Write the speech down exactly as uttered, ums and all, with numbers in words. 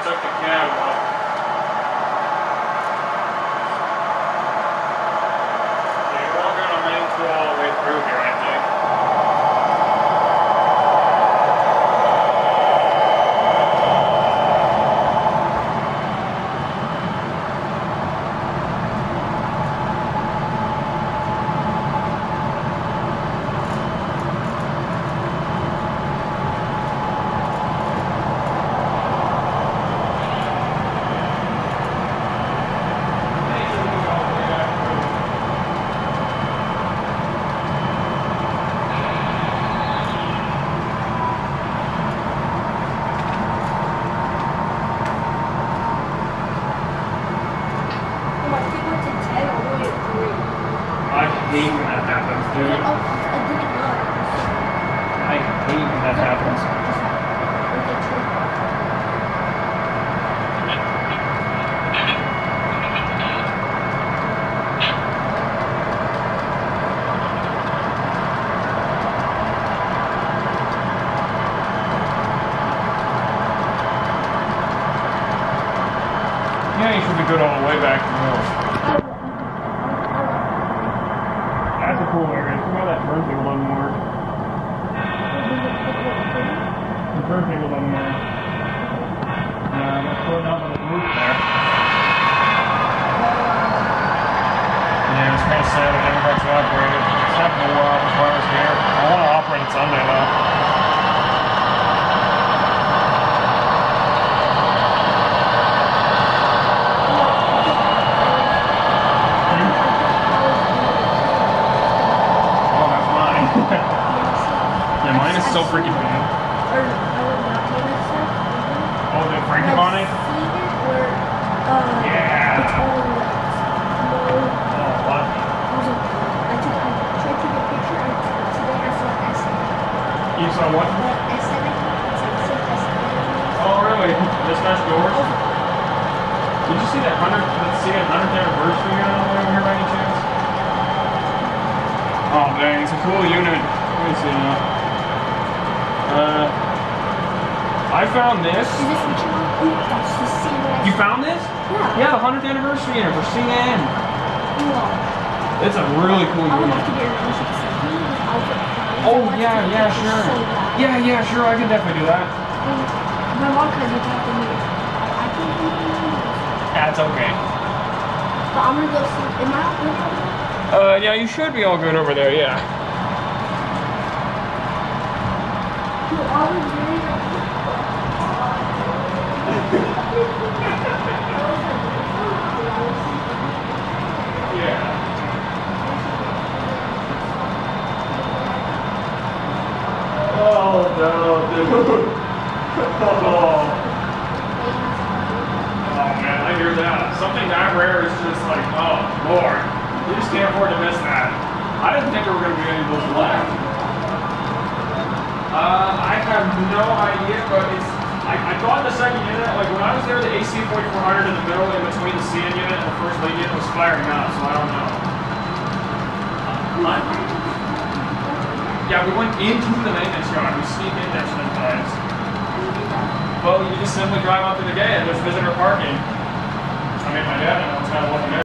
took the cab up. Yeah, we're all gonna main through all the way through here, I think. I hate when that happens, dude. I hate when that happens. Yeah, you should be good all the way back to the middle. That's a cool area. Come on, that turn thing a little more. The turn thing a little more. Uh, let's go down on the roof there. Yeah, it's kind of sad that never got to operate it. It's happened a while before I was here. I want to operate it Sunday though. Yeah, mine is so freaking bad. Or, Oh, the Frankie Bonnet? Yeah. It's all wet. Oh, what? I took, I tried to take a picture and today I saw S seven. You saw what? S seven? It's like so S seven. Oh, really? Dispatch doors? Did you see that hundred? Let's see, a hundredth anniversary on over here by any chance? Oh, dang, it's a cool unit. Let me see now. Uh, I found this. Is this what you want? Ooh, that's the same one. You found this? Yeah. Yeah, the hundredth anniversary unit for C N. Wow. It's a really cool I would unit. like to get an ocean to send me this outfit. Oh, yeah, yeah, sure. So bad. Yeah, yeah, sure, I can definitely do that. My mom cousin talked to me. I can't do it. That's okay. But I'm gonna go see. Am I all good over there? Uh, yeah, you should be all good over there, yeah. You are really Yeah. Oh, no, dude. Oh. Oh, man, I hear that. Something that rare is just like, oh, Lord. You just can't afford to miss that. I didn't think there were going to be any of those left. Uh, I have no idea, but it's, I, I thought the second unit, like when I was there, the A C forty-four hundred in the middle, in between the C N unit and the first lane unit was firing up, so I don't know. What? Yeah, we went into the maintenance yard. We sneak in there sometimes. Well, you just simply drive up to the gate and there's visitor parking. I mean, my dad, I know, it's kind of looking at